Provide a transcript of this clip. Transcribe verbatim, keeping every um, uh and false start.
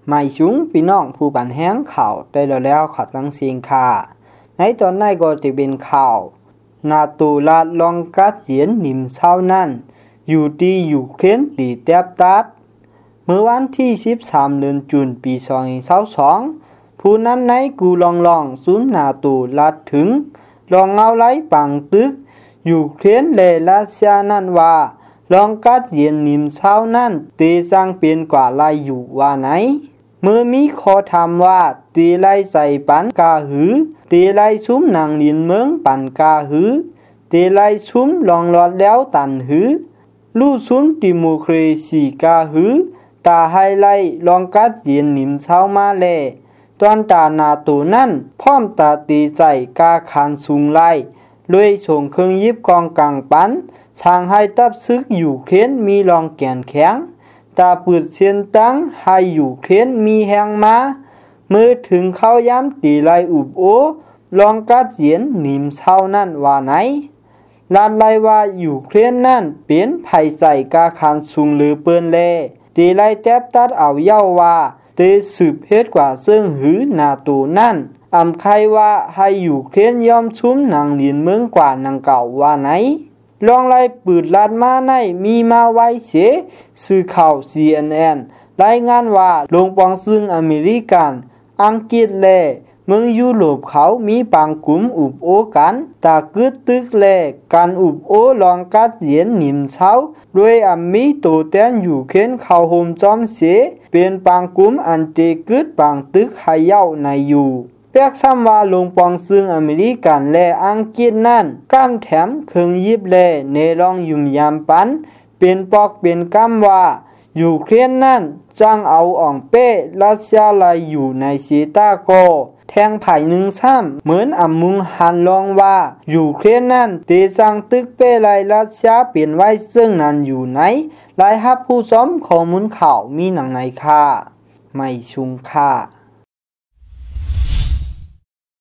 ไม่ชุงพี่น้องผู้บันแห้งข่าวได้แล้วแล้วข่าวตั้งเสียงค่ะในตอนนี้ก็จะเป็นข่าวนาตูลาดลองกัดเยียนนิมเช้านั่นอยู่ที่ยูเครนตีแทบตัดเมื่อวันที่สิบสามเดือนตุลาคมปีสองพันยี่สิบสองผู้นำในกูลองลองศูนย์นาตูลาดถึงลองเอาไล่ปังตึกยูเครนและรัสเซียนั่นว่าลองกัดเยียนนิมเช้านั่นตีสร้างเป็นกว่าลายอยู่ว่าไหนเมื่อมีขอถามว่าตีไล่ใส่ปันกาหือตีไล่ซุ้มนางลินเมืองปันกาหือตีไล่ซุ้มลองหลอดแล้วตันหือลู่ซุ้มดิโมคราซีกาหือตาไฮไลลองกัดเย็นนิมเช้ามาแลตอนตานาตูนั่นพร้อมตาตีใจกาคานสูงไล่ด้วยส่งเครื่องยิบกองกลางปันทางให้ตับซึกอยู่เครนมีรองแกนแข็งตาปืดเสียนตั้งให้อยู่เครนมีแหงมาเมื่อถึงเข้าย้ำตีไลอุบโอลองกัดเยียนนิมเช้านั่นว่าไหนลานไลว่าอยู่เครนนั่นเป็นไผ่ใส่กาคานสูงหรือเปิ้นแลตีไลแทบตัดเอาเย้าว่าเตสืบเพศกว่าซึ่งหือนาตูนั่นอำใครว่าให้อยู่เครนยอมชุ้มนางลินเมืองกว่านางเก่าว่าไหนลองไล่ปืดลาดมาในมีมาไว้เสสื่อข่าว ซี เอ็น เอ็น รายงานว่าลงปองซึ่งอเมริกันอังกฤษและเมืองยุโรปเขามีปางกลุ่มอุบโอกันตากึดตึกและการอุบโอลองกัดเยียนนิมเช้าด้วยอมีโตแตนอยู่เค้นเข้าโฮมจอมเสเป็นปางกลุ่มอันเตกึดปางตึกให้เย้าในอยู่แปกซ้ำว่าลงปองซึ่งอเมริกันและอังกฤษนั่นก้ามแถมเครื่องยิบและเนรองยุ่มยามปันเป็นปอกเป็นก้ามว่ายูเครนนั่นจ้างเอาอ่องเป้รัสเซียลายอยู่ในซีตาโกแทงไผ่หนึ่งซ้ำเหมือนอำมุงหันลองว่ายูเครนนั่นเตสังตึกเป้ลายรัสเซียเปลี่ยนไว้ซึ่งนั้นอยู่ไหนลายฮับผู้ซ้อมข้อมูลข่าวมีหนังไหนค่ะไม่ชุงค่ะ